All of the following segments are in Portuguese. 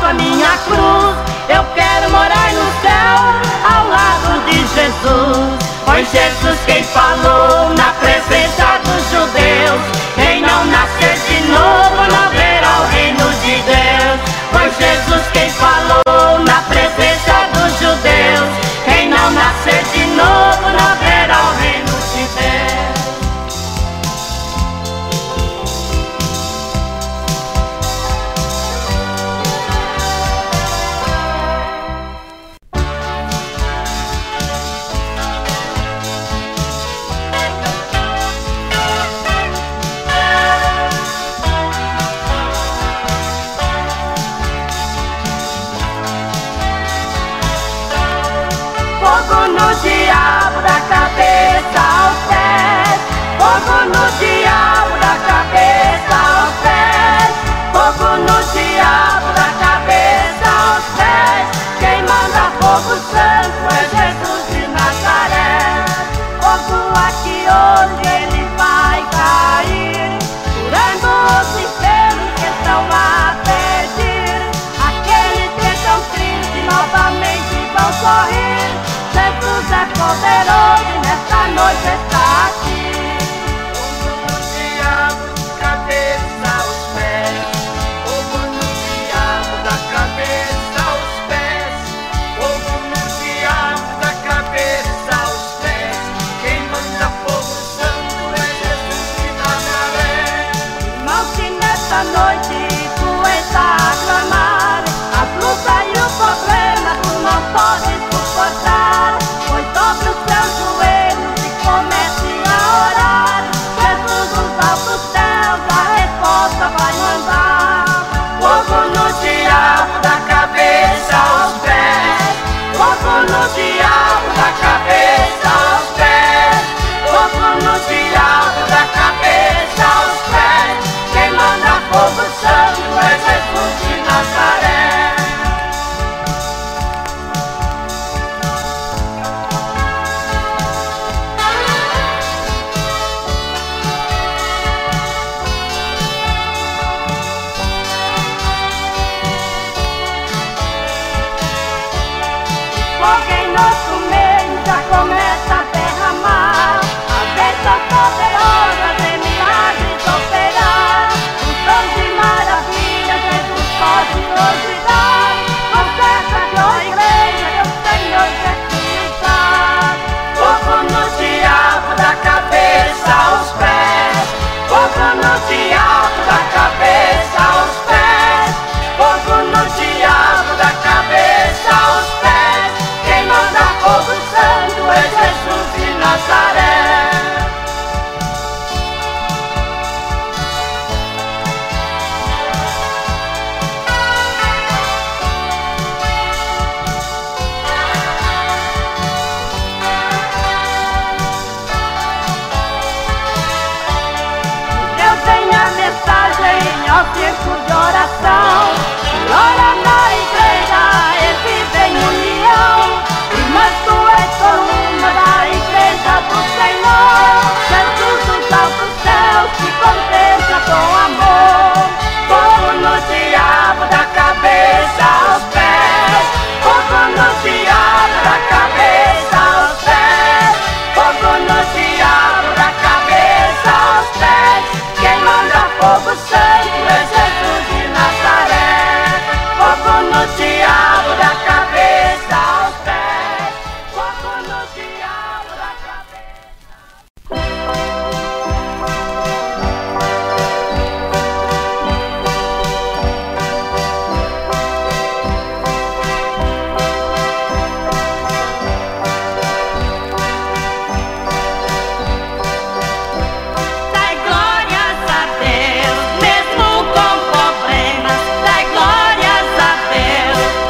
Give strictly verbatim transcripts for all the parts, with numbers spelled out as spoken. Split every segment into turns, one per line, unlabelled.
levo a minha cruz. Eu quero morar no céu, ao lado de Jesus. Foi Jesus quem falou na presença dos judeus: quem não nascer de novo não verá o reino de Deus. Foi Jesus quem falou na presença dos judeus: quem não nascer de novo não verá o reino de Deus. Fogo no diabo da cabeça aos pés, fogo no diabo da cabeça aos pés, fogo no diabo da cabeça aos pés. Quem manda fogo santo é Jesus de Nazaré. Fogo aqui hoje ele vai cair, curando os enfermos que estão a pedir. Aqueles que estão tristes novamente vão sorrir. Jesus é poderoso e nesta noite está aqui.
Fogo no diabo da cabeça aos pés, fogo no diabo da cabeça aos pés, fogo no diabo da cabeça aos pés. Quem manda fogo santo é Jesus de Nazaré.
Irmão, que nesta noite tu está a clamar, as lutas e o problema tu não podes suportar. Pois dobre os teus joelhos e comece a orar. Jesus dos altos céus a resposta vai mandar.
Fogo no diabo da cabeça aos pés, fogo no diabo da cabeça aos pés, fogo no diabo da cabeça aos pés. Quem manda fogo santo é Jesus de Nazaré.
Fogo em nosso meio já começa a derramar. As bênçãos poderosas em milagres operar. Os dons de maravilha Jesus pode nos dar. Conserta a igreja que o Senhor quer te usar.
Fogo no diabo da cabeça aos pés, fogo no diabo da cabeça aos pés, fogo no diabo da cabeça aos pés. Quem manda fogo santo é Jesus de Nazaré.
Eu tenho a mensagem ao tempo de oração. Ora na igreja, ele vive em união. Irmãs, tu és coluna da igreja do Senhor. Jesus dos altos céus te contempla com amor.
Fogo no diabo da cabeça aos pés, fogo no diabo da cabeça aos pés, fogo no diabo da cabeça aos pés. Quem manda fogo santo é Jesus de Nazaré. Fogo no diabo da cabeça aos pés, fogo no diabo da cabeça.
Dai glórias a Deus, mesmo com problemas. Dai glórias a Deus,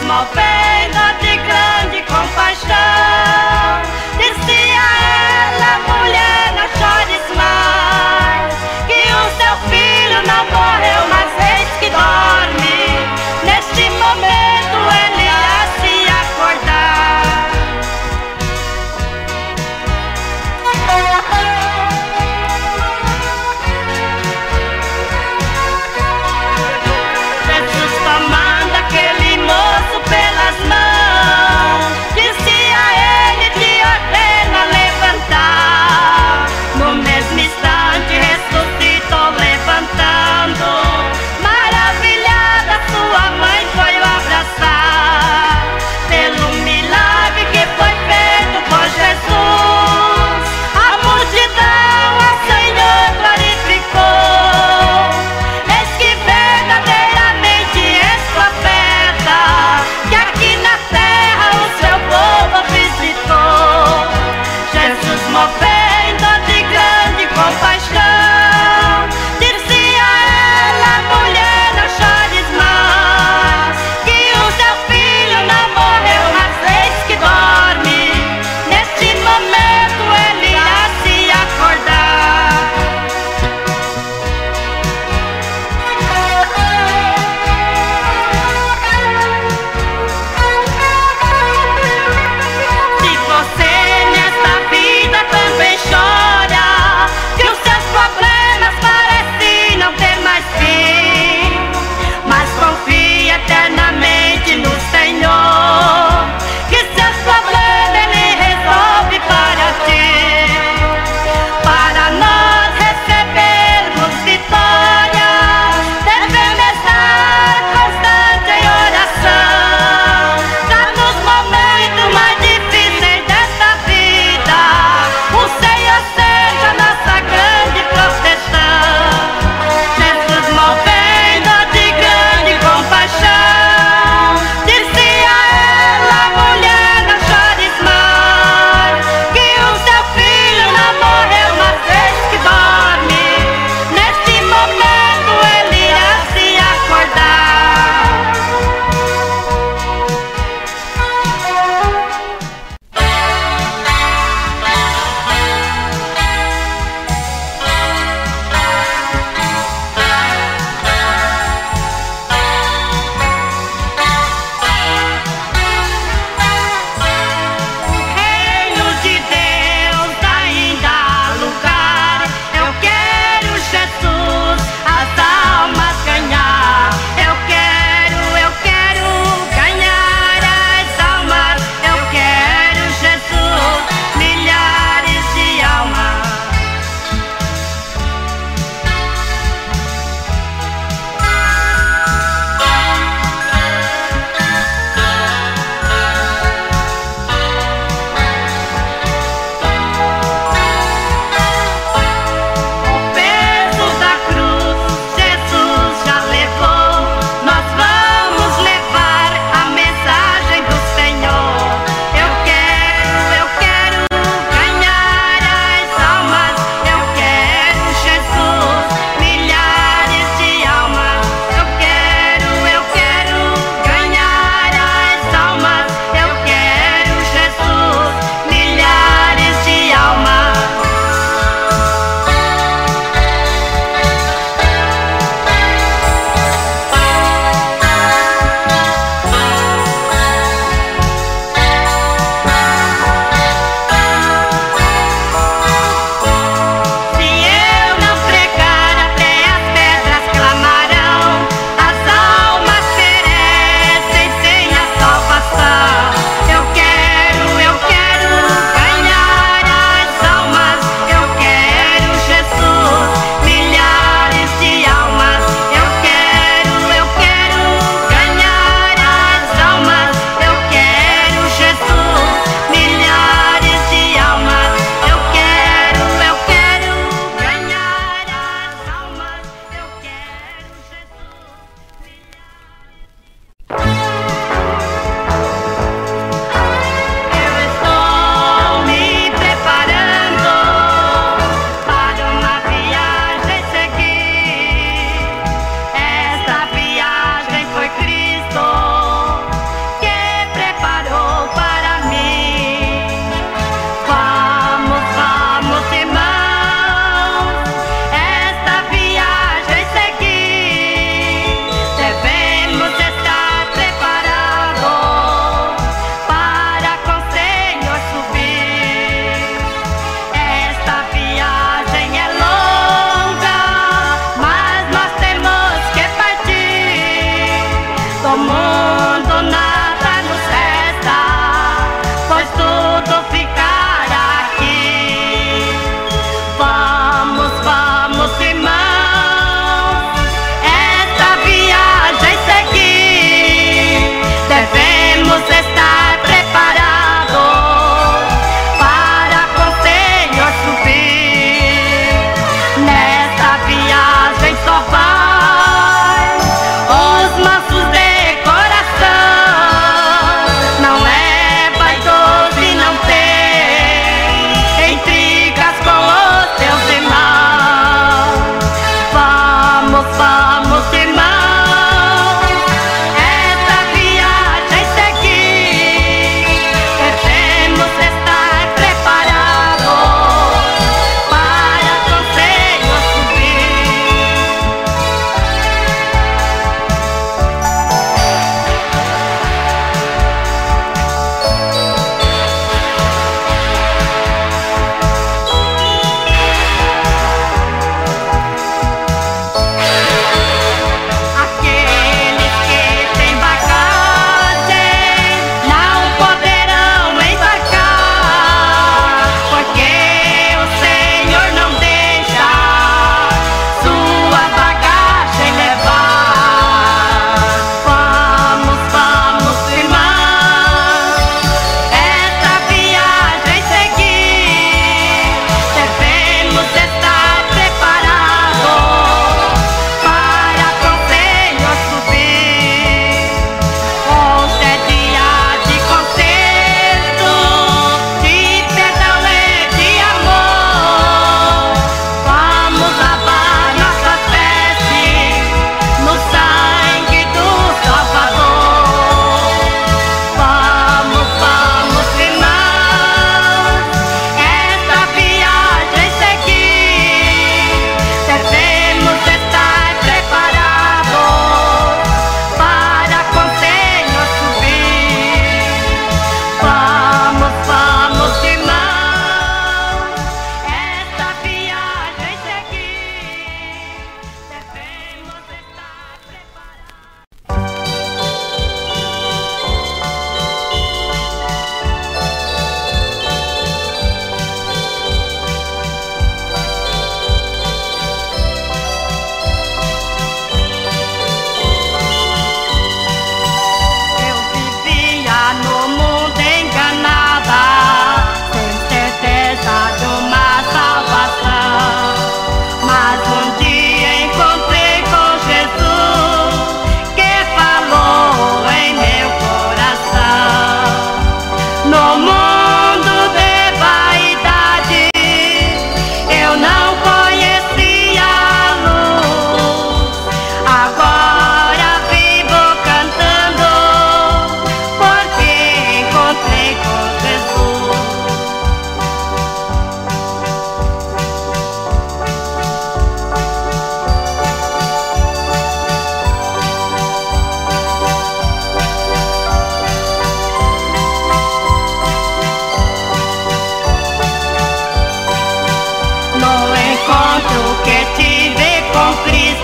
comovendo de grande compaixão. Disse a ela: mulher, não chores mais, que o seu filho não morreu, mas eis que dorme. Neste momento ele há se acordar. Jesus tomando aquele moço pela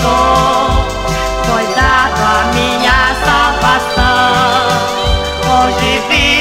Senhor, foi dado a minha salvação. Hoje vi